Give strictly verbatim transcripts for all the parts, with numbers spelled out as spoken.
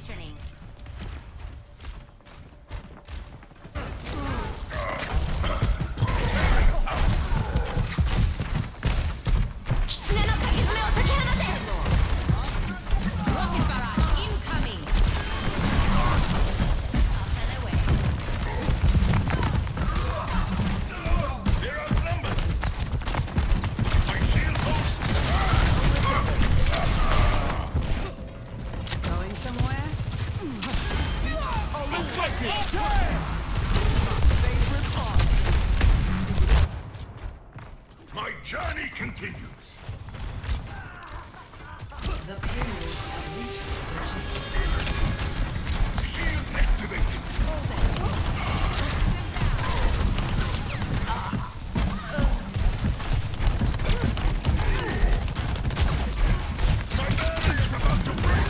Positioning. Rocket barrage incoming. Out of the way. They're outnumbered. My shield host. Going somewhere? Oh, let's take it. Favorite part. My journey continues. The payload has reached the Shield activated. My burden is about to break.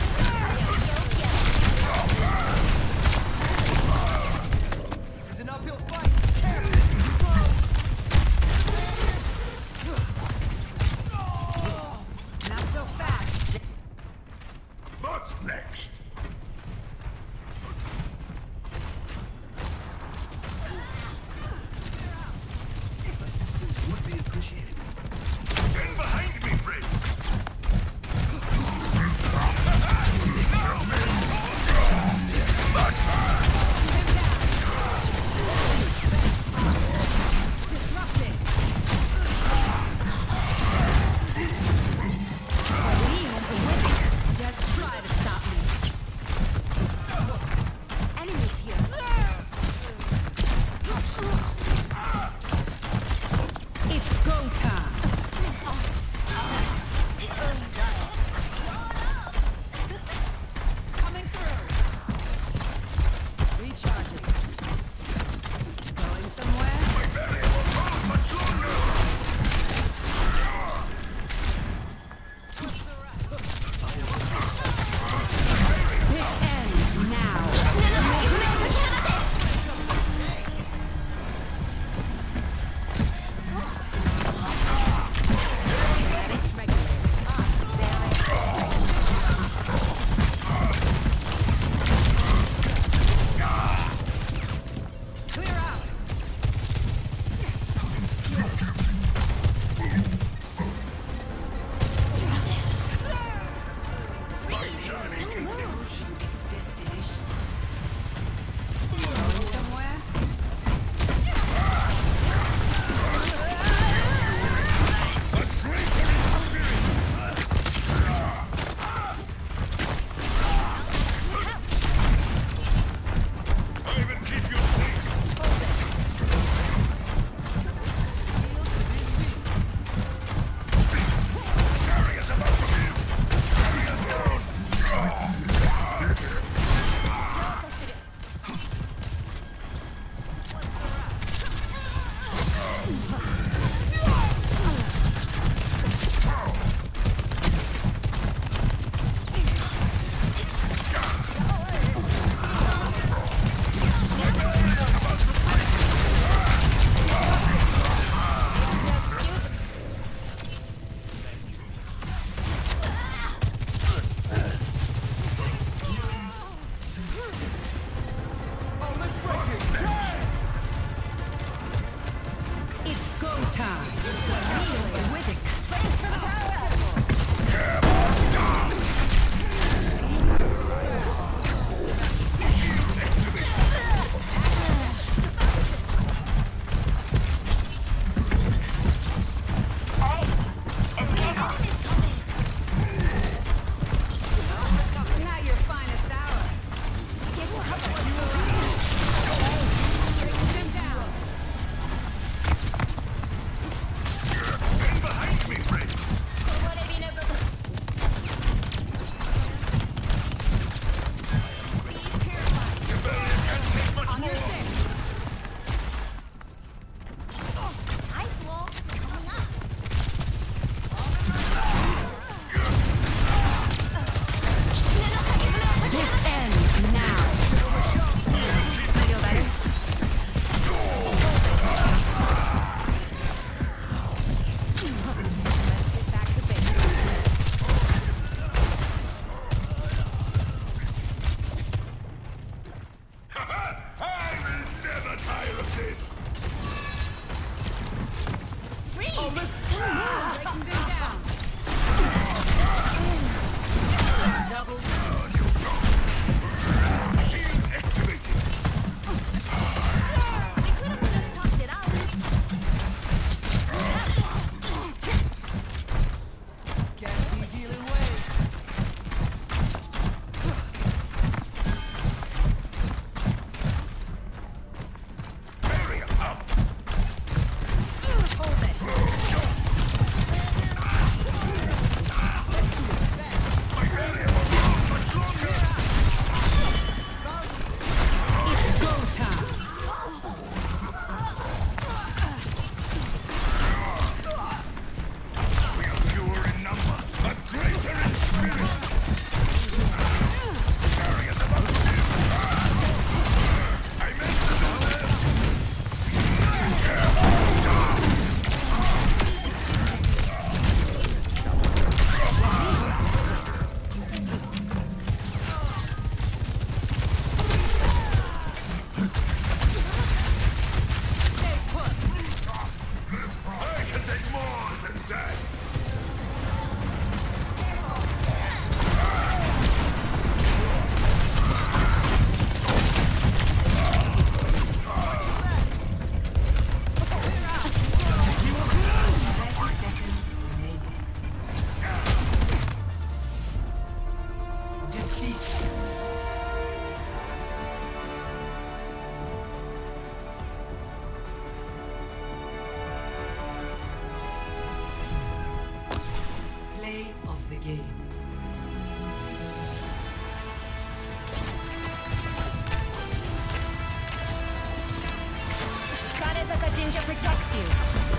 This is an uphill fight. Not so fast. What's next? Assistance would be appreciated. Stand behind me, friends. Disrupted. Just try to stop me. Ranger protects you.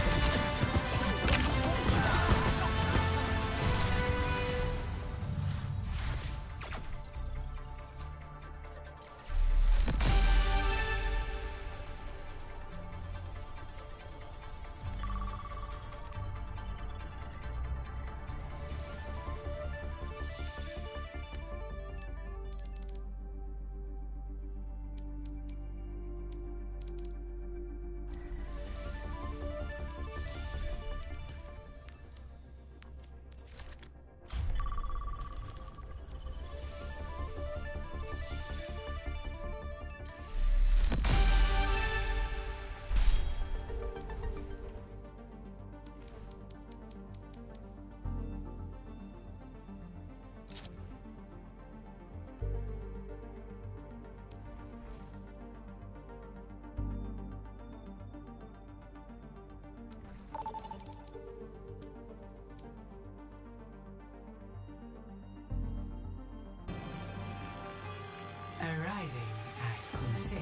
Arriving at Khun.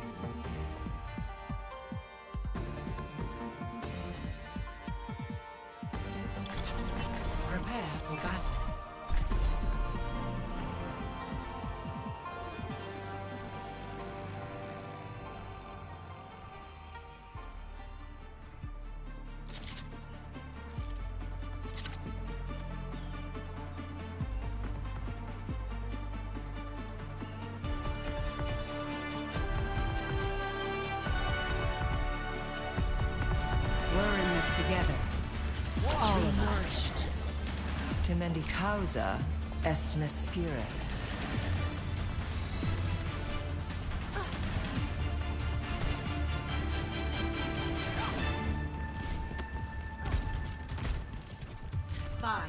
Prepare for battle. We're in this together. All of us. Temendi causa est nascere. Five,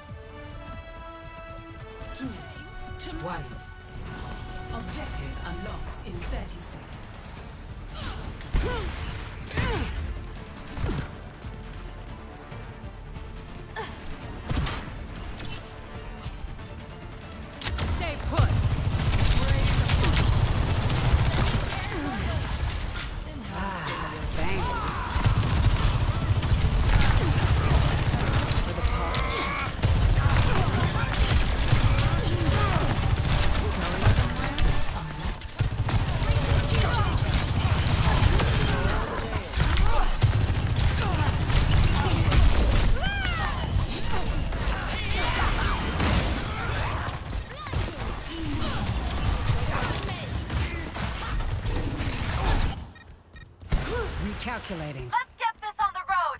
two, one. Objective unlocks in thirty seconds. Stay put. Ah, thanks. Recalculating. Let's get this on the road.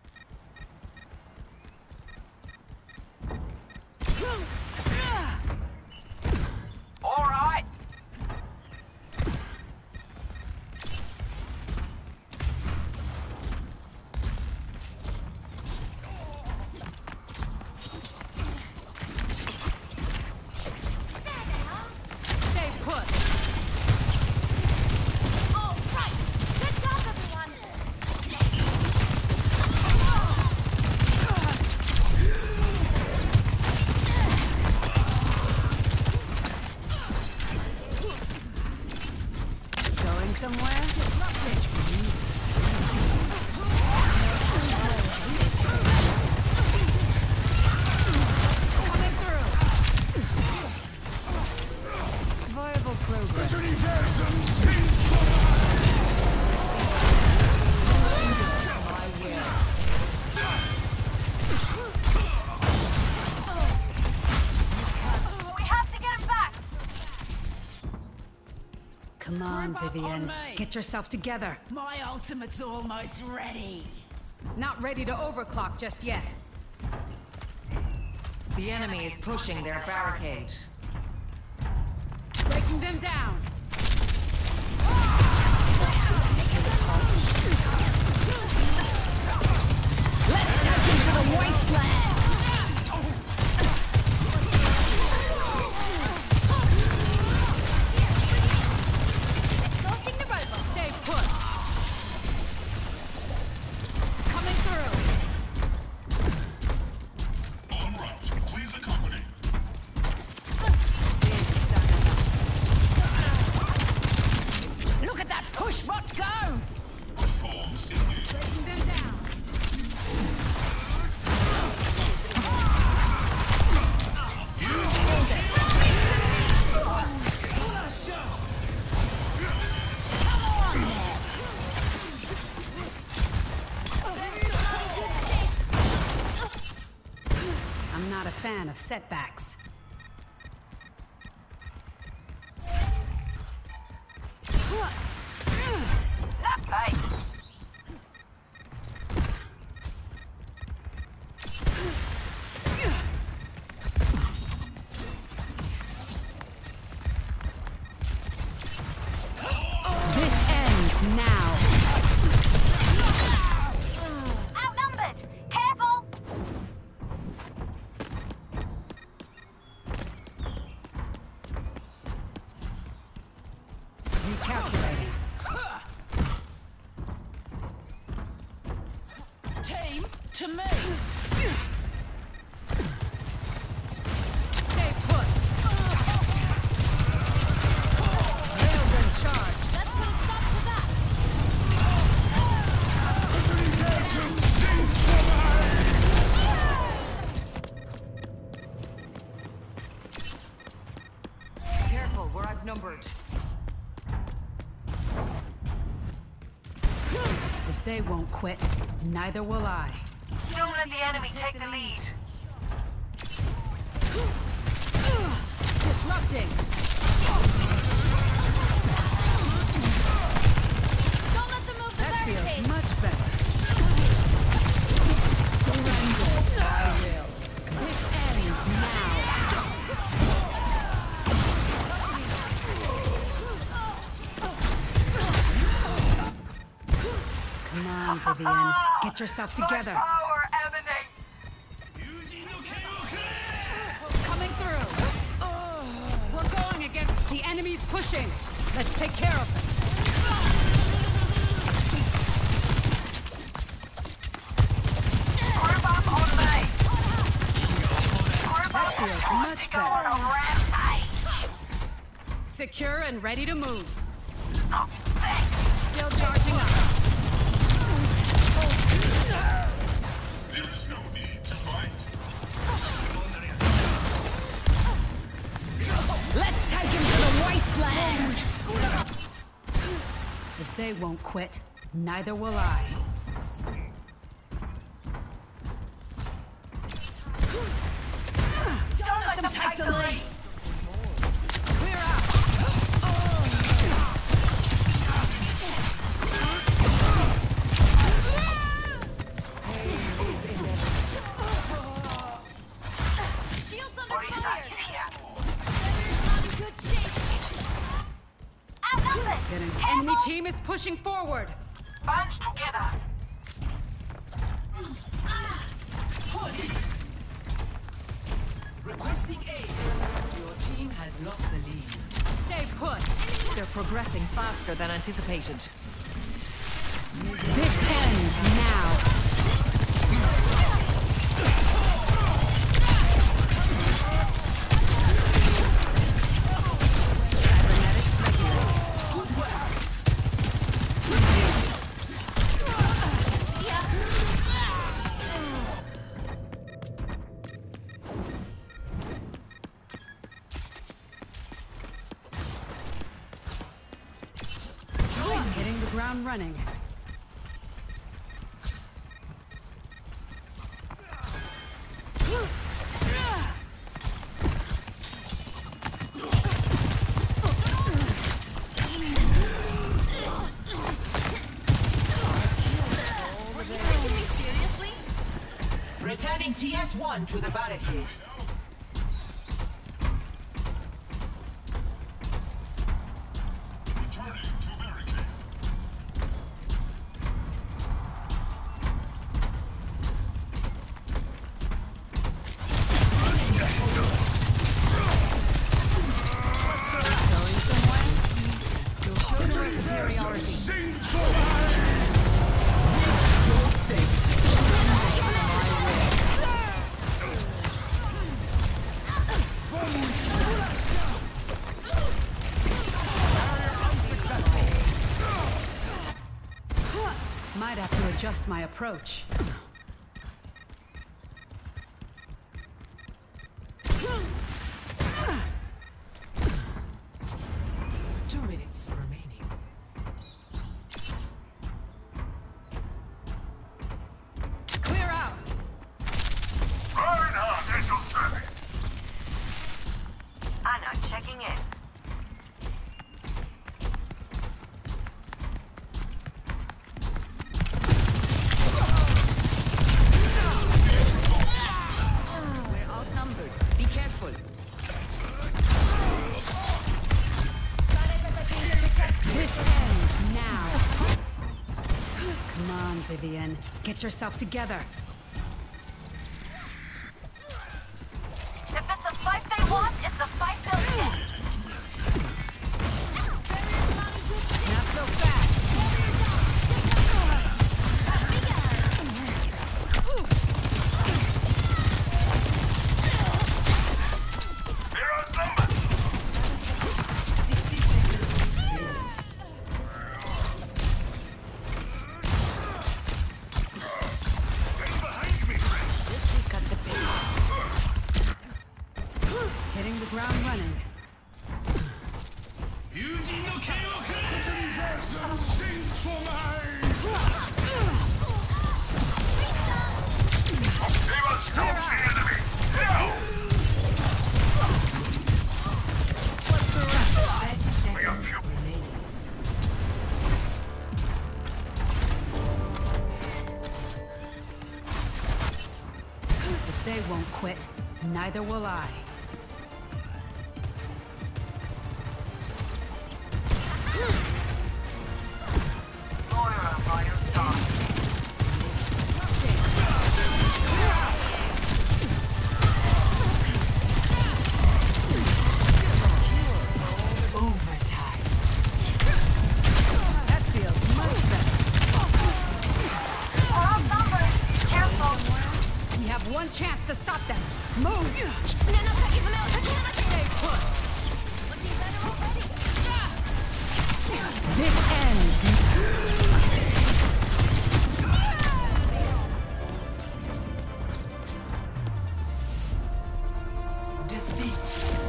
All right. Stay put. All right. Good job, everyone. Going somewhere? Coming through. Viable progress. We have to get him back. Come on, Group up Vivian. on me. Get yourself together. My ultimate's almost ready. Not ready to overclock just yet. The enemy is pushing their barricade. Breaking them down. Let's take them to the wasteland. Exhausting the robot. Stay put. Coming through. En route. Please accompany. Look at that push bot go! Push pawns in fan of setbacks. That pace. This ends now. Outnumbered. Careful. Recalculating. Team to me. Stay put. Railgun charge. Let's put a stop to that. Careful, we're outnumbered. If they won't quit, neither will I. Don't let the enemy take the lead. Disrupting. Don't let them move the That feels barricade. much better. Surrender. I will. This ends now. Come on, Vivian. Get yourself together. Power emanates. Coming through. We're going against the enemy's pushing. Let's take care of them. Group up on me. Group That up feels and much go on better. a rampage. Secure and ready to move. I'm sick. Still charging up. There is no need to fight. Let's take him to the wasteland! If they won't quit, neither will I. Don't let them take the lead. Clear out! Shields under fire. Good shape. Outnumbered. Getting Careful. enemy team is pushing forward. Band together. Requesting aid. Your team has lost the lead. Stay put. They're progressing faster than anticipated. This ends now. Cybernetics regulated. Hitting the ground running. Seriously? Returning T S one to the barricade. Returning to barricade. Going somewhere? You'll show your superiority. Might have to adjust my approach. Two minutes remaining. Clear out! Reinhardt at your service. I'm checking in. We're outnumbered. Be careful. This ends now. Come on, Vivian. Get yourself together. If it's a fight they want, it's the fight they'll get. Not so fast. They're outnumbered. Stay behind me, friends. We've got the bait. Hitting the ground running. They must stop the enemy. Now! We have few. If they won't quit, neither will I. Moira by your side. Overtime. That feels much better. We're outnumbered. Careful. We have one chance to stop them. Move! Stay put. This ends. Defeat.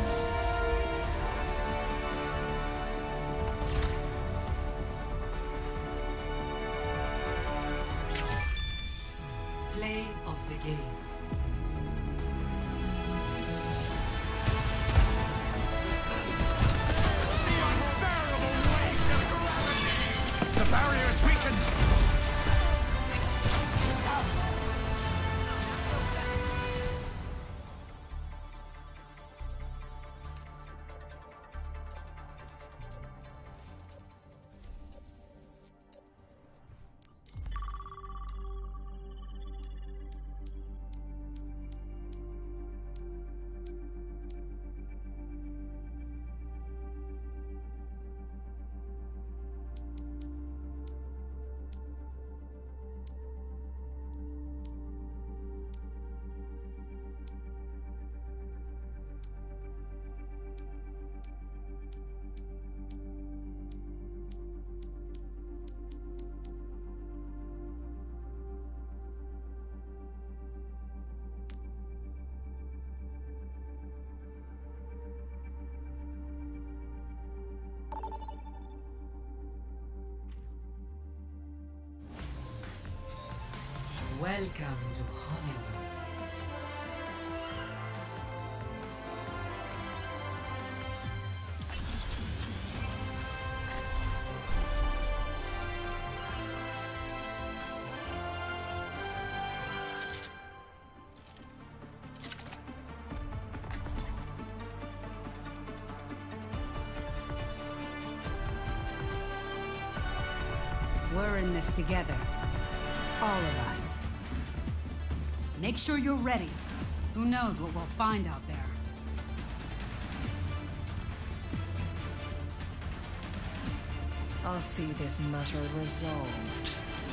Play of the game. The barrier is weakened. Welcome to Hollywood. We're in this together. All of us. Make sure you're ready. Who knows what we'll find out there. I'll see this matter resolved.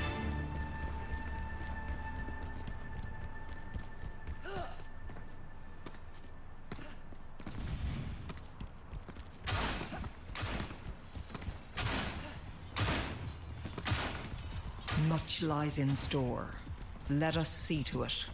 Much lies in store. Let us see to it.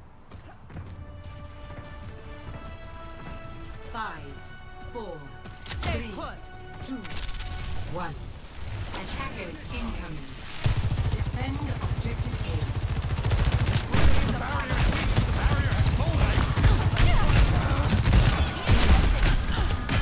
Five, four, Stay three, put! two, one. Attackers incoming. Defend objective A. The barrier is weak. The barrier has fallen.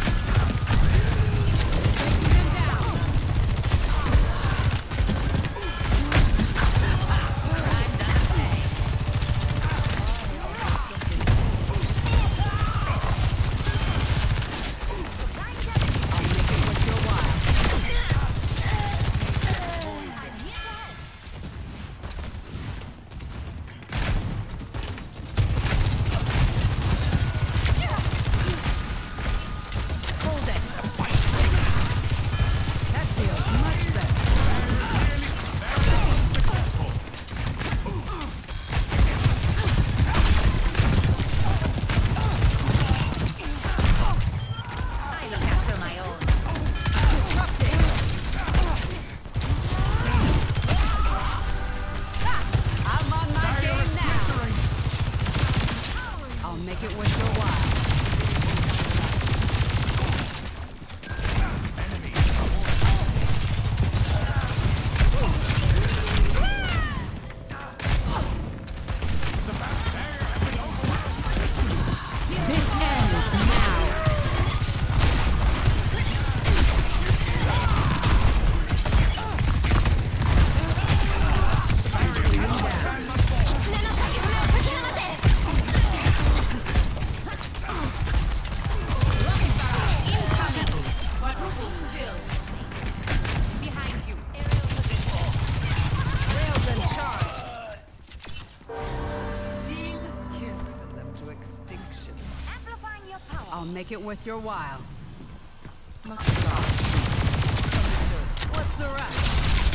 make it worth your while. Much obliged. What's the rush?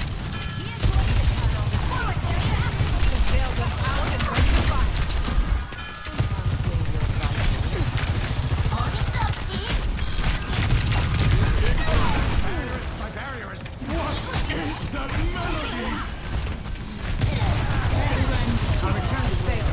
Bail them out and bring the fire. My barrier is... What is that melody? I'll return the favor.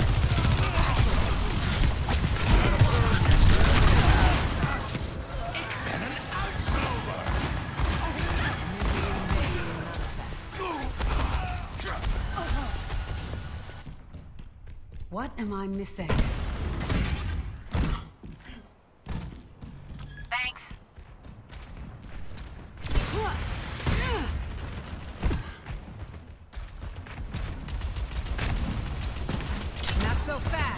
What am I missing? Thanks. Not so fast.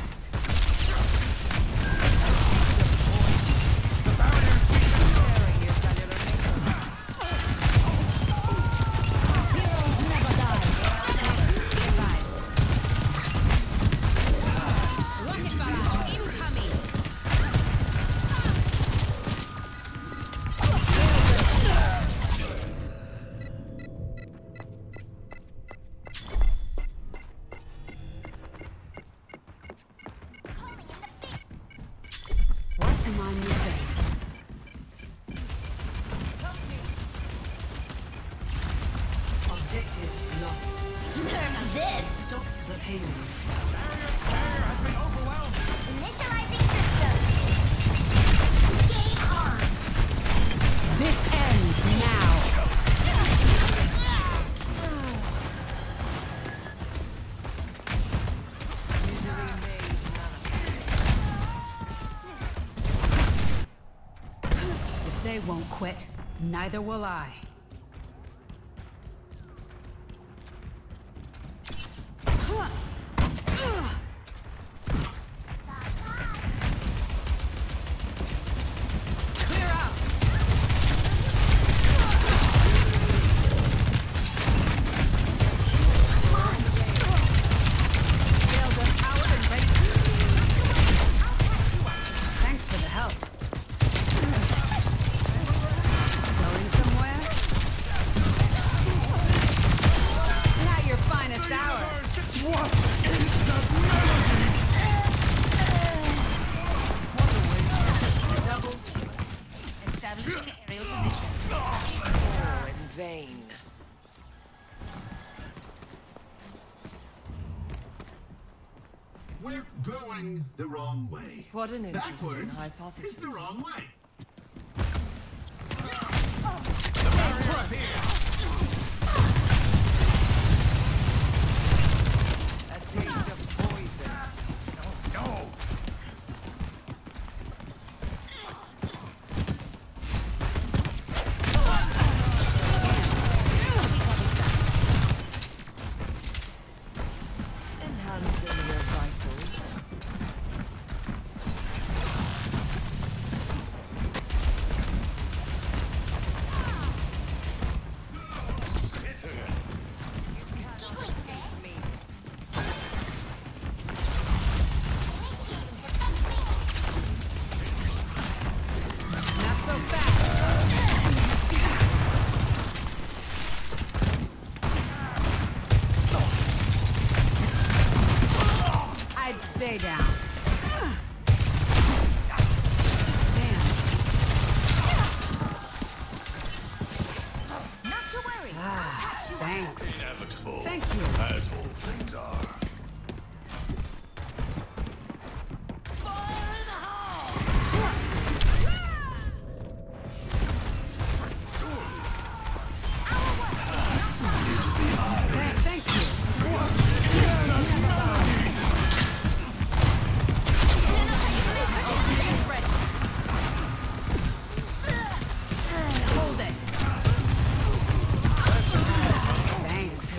What am I missing? Objective lost. Nerf this! Stop the pain. Barrier has been overwhelmed. Initializing system. Game on! This ends now. Misery made manifest. If they won't quit, neither will I. Clear out. Bail them out and ready. Thanks for the help. Going somewhere? Not your finest hour. What is that melody? Establishing aerial position. Oh, in vain. We're going the wrong way. What an interesting Backwards hypothesis. is the wrong way. A taste of poison. No! Enhancing your vitals. Not so fast. I'd stay down. Damn. Not to worry. Ah, thanks. Inevitable. Thank you. As all things are. Thank, thank you. Hold it. Thanks.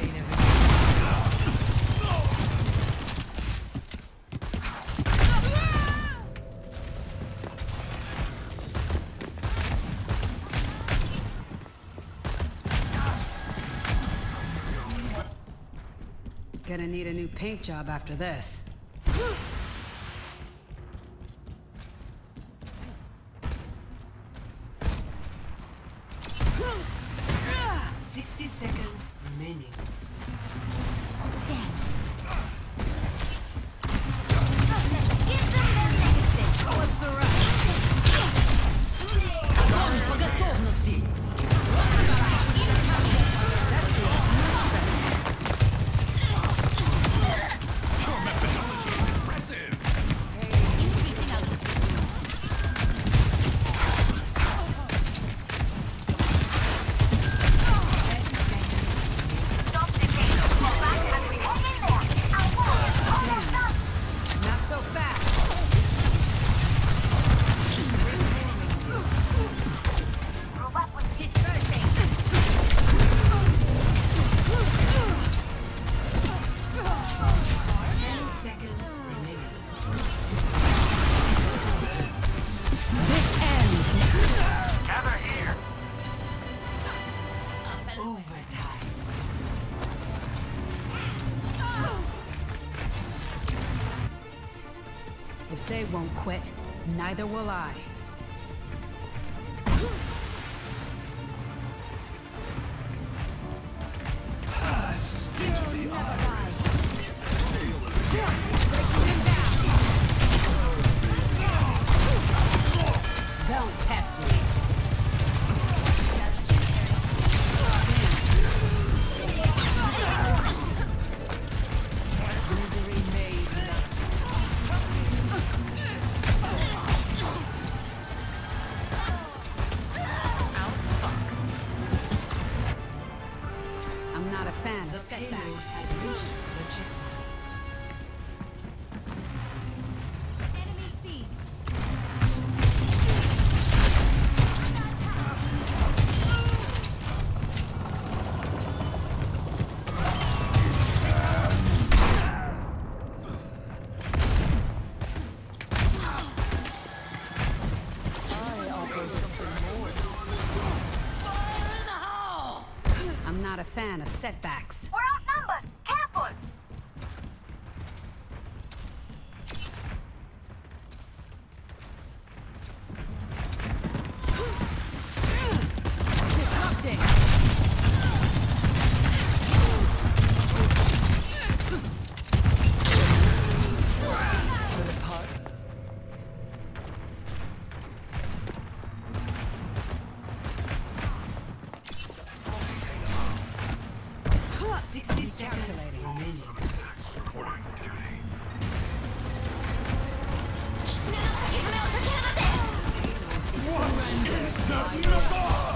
Gonna need a new paint job after this. Sixty seconds remaining. What's the rush? Огонь по готовности! Your methodology is impressive. Increasing altitude. Stop the pace. Fall back and we hang in there. Our war is almost done. Not so fast. Move up with dispersing. Ten seconds remaining. This ends. Gather here. Overtime. If they won't quit, neither will I. Pass into the eyes. Don't test me. Misery made outfoxed. I'm not a fan The of payload setbacks. has reached the checkpoint. Enemy C. I'm not a fan of setbacks. We're outnumbered. Careful. Disrupting. Sixty seconds remaining. Reporting duty. Now, What is the number?